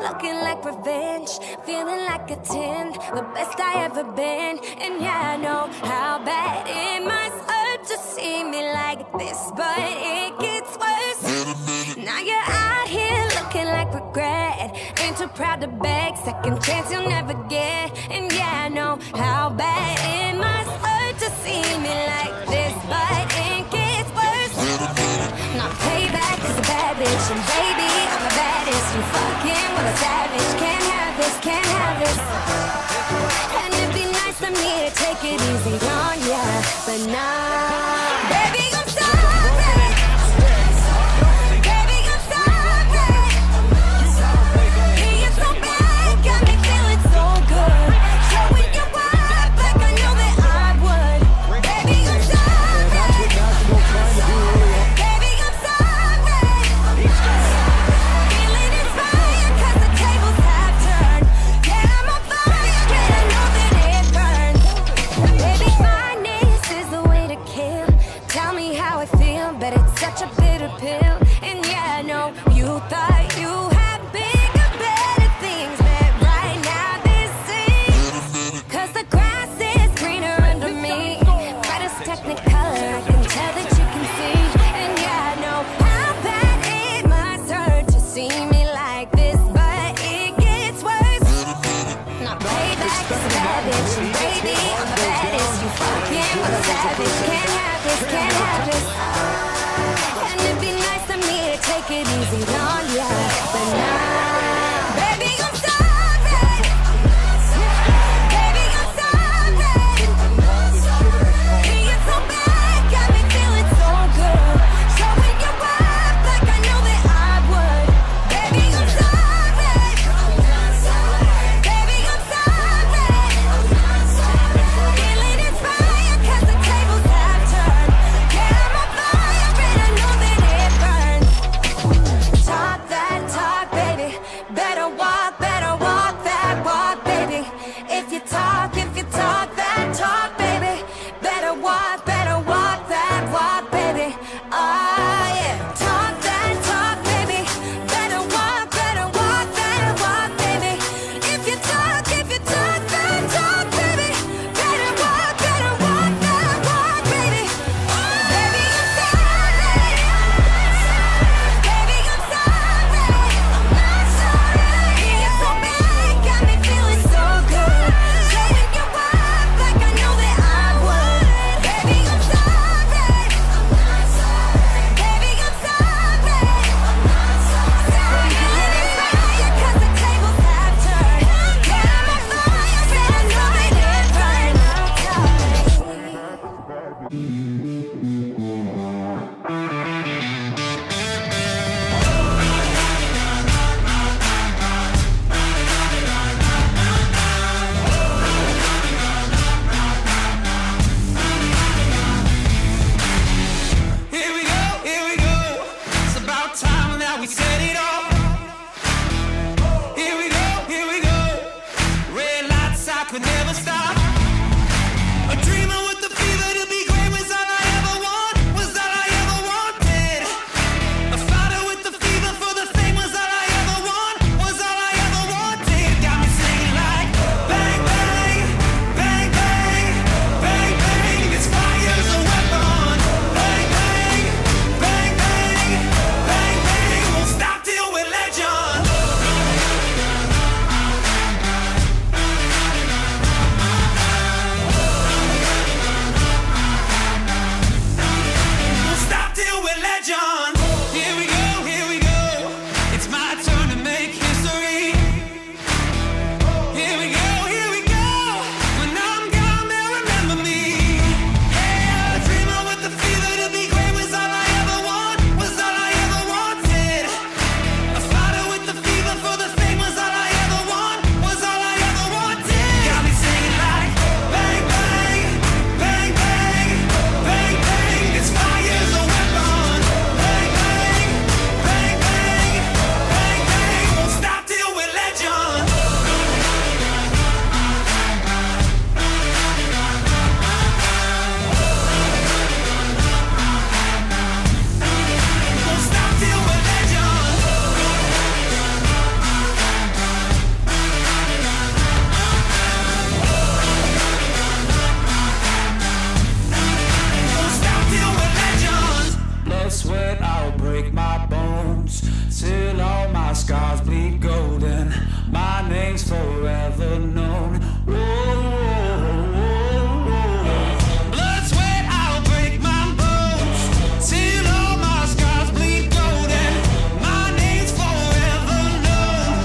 looking like revenge, feeling like a 10, the best I ever been. And yeah, I know how bad it must hurt to see me like this, but it gets worse. Now you're out here looking like regret, ain't too proud to beg, second chance you'll never get. And yeah, I know how bad it must hurt to see me like this, but it gets worse. Now payback is a bad bitch, and baby, I'm the baddest. You fucking with a savage, can't have this, can't have this. And it'd be nice for me to take it easy on ya, but nah, baby, I'm sorry. Baby, I'm sorry. Being so bad got me feeling so good, showing you up like I know that I would. Baby, I'm sorry. Baby, I'm sorry. Feeling inspired 'cause the tables have turned. Yeah, I'm on fire and I know that it burns. Baby, kindness is the way to kill. Tell me how it feels, but it's such a bitter pill. And yeah, I know you thought you had bigger, better things, but right now this is 'cause the grass is greener under me. Brightest technicolor, I can tell that you can see. And yeah, I know how bad it must hurt to see me like this, but it gets worse. Not payback is a bad bitch, and baby, I'm the baddest. You fucking with a savage, can't have this, can't have this. And it'd be nice for me to take it easy on ya, but nah, baby, I'm sorry. Baby, I'm sorry. Being so bad got me feeling so good, showing you up like I know that I would. Baby, I'm sorry. Baby, I'm sorry. Feeling inspired 'cause the tables have turned. Yeah, I'm on fire and I know that it burns. Talk that talk, baby. Better walk that walk, baby. If you talk that talk, baby. Better walk that walk, baby. Oh yeah. Talk that talk, baby. Better walk that walk, baby. If you talk that talk, baby. Better walk that walk, baby. Baby, I'm sorry. Baby, I'm sorry. Being so bad got me feeling so good, showing you up like I know that I would. Baby, I'm sorry. Baby, I'm sorry. Feeling inspired 'cause the tables have turned. Yeah, I'm on fire and I know that it burns. Here we go. It's about time that we set it off. Here we go. Red lights, I could never stop. A dreamer with the fever to be great was all I ever want, was all I ever wanted. A fighter with the fever for the fame was all I ever want, was all I ever wanted. Got me singing like bang, bang, bang, bang, bang, bang. This fire's a weapon. Bang, bang, bang, bang, bang, bang. Won't stop till bones till all my scars bleed golden. My name's forever known. Whoa, blood, sweat, I'll break my bones till all my scars bleed golden. My name's forever known.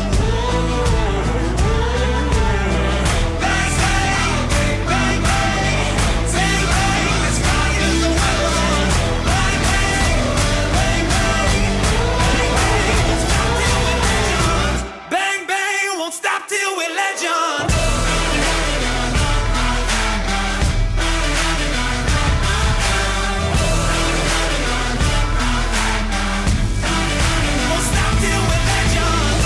Bang, bang, bang, bang, bang, bang, bang. This fire is the weapon. Bang, bang, bang, bang, bang, bang. Won't stop till we're legends. Won't stop till we're legends.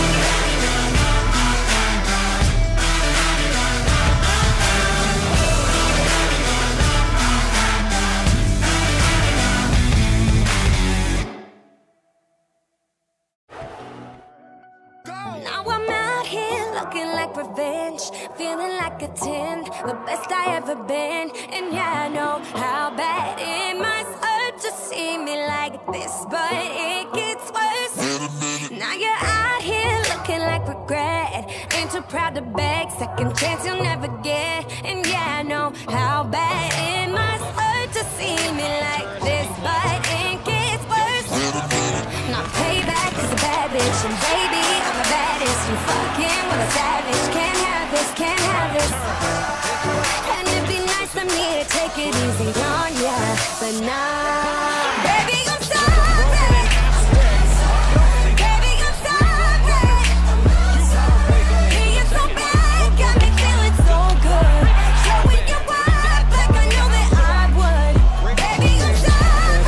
Now I'm out here looking like revenge, feeling like a 10, the best I ever been. And yeah, I know how bad it must hurt to see me like this, but it gets worse. Now you're out here looking like regret, ain't too proud to beg, second chance you'll never get. And yeah, I know how bad it must hurt to see me like this, but it gets worse. Now payback is a bad bitch, and baby, I'm the baddest. You fucking with a savage. Can't have this, can't have this. And it'd be nice of me to take it easy on ya, but nah, baby, I'm sorry. Baby, I'm sorry. Being so bad got me feeling so good. Showing you up like I know that I would. Baby, I'm sorry.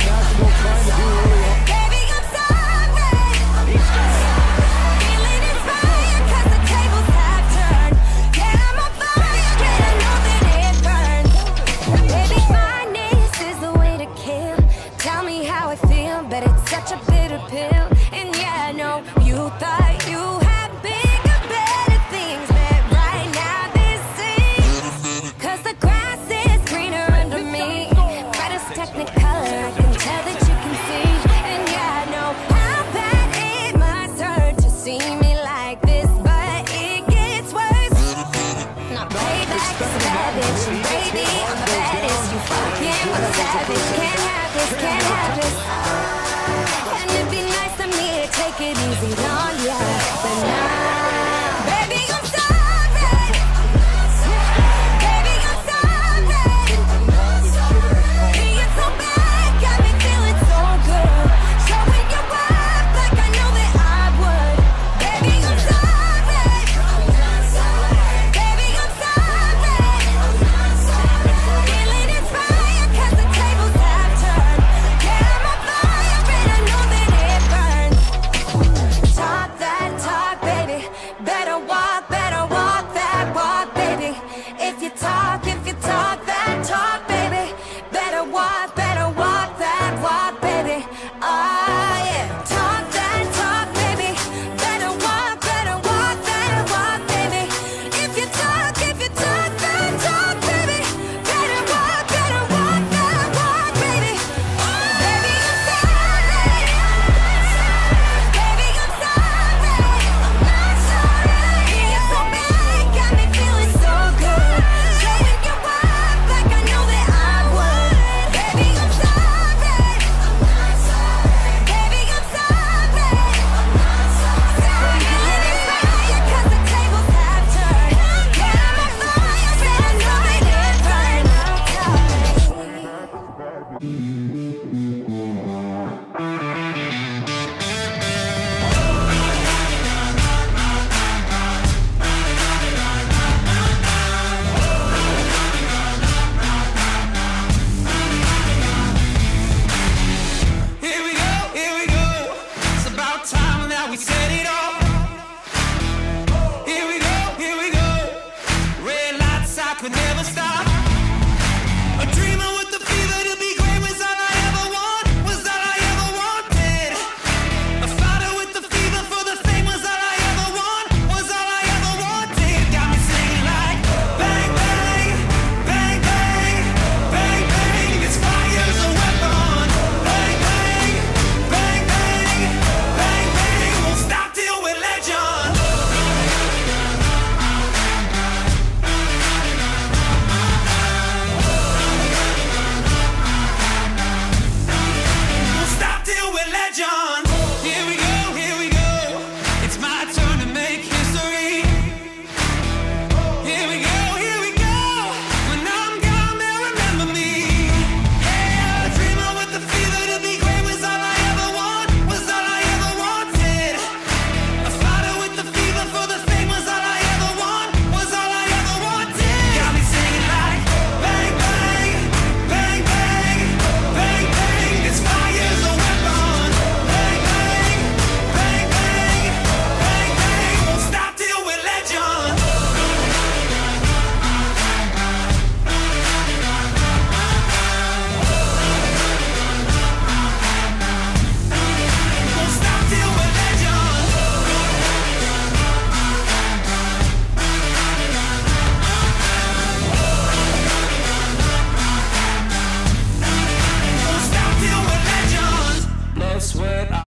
Baby, I'm sorry. Feeling inspired 'cause the tables have turned. Yeah, I'm on fire, and I know that it burns. Baby, fineness is the way to kill. Tell me how I feel, but it's such a bitter pill. And yeah, I know you thought you had bigger, better things, but right now this is 'cause the grass is greener under me. Brightest technicolor, I can tell that you can see. And yeah, I know how bad it must hurt to see me like this, but it gets worse. Not payback is a bad bitch, and baby, I'm the baddest. You fucking with a savage. Can't have this, can't have this. And it'd be nice of me to take it easy on ya, but nah, baby, I'm sorry. Baby, I'm sorry. Being so bad got me feeling so good. Showing you up like I know that I would. Baby, I'm sorry. Baby, I'm sorry. Feeling inspired 'cause the tables have turned. Yeah, I'm on fire, and I know that it burns. Talk that talk, baby. Better walk that walk, baby. If you talk that talk, baby. Better walk that walk, baby. Oh yeah. Talk that talk, baby. Better walk that walk, baby. If you talk that talk, baby. Better walk that walk, baby. Baby, I'm sorry. Baby, I'm sorry. Being so bad got me feeling so good. Showing you up like I know that I would. Baby, I'm sorry. Baby, I'm sorry. Feeling inspired 'cause the tables have turned. Yeah, I'm on fire, and I know that it burns. Here we go, here we go. It's about time that we say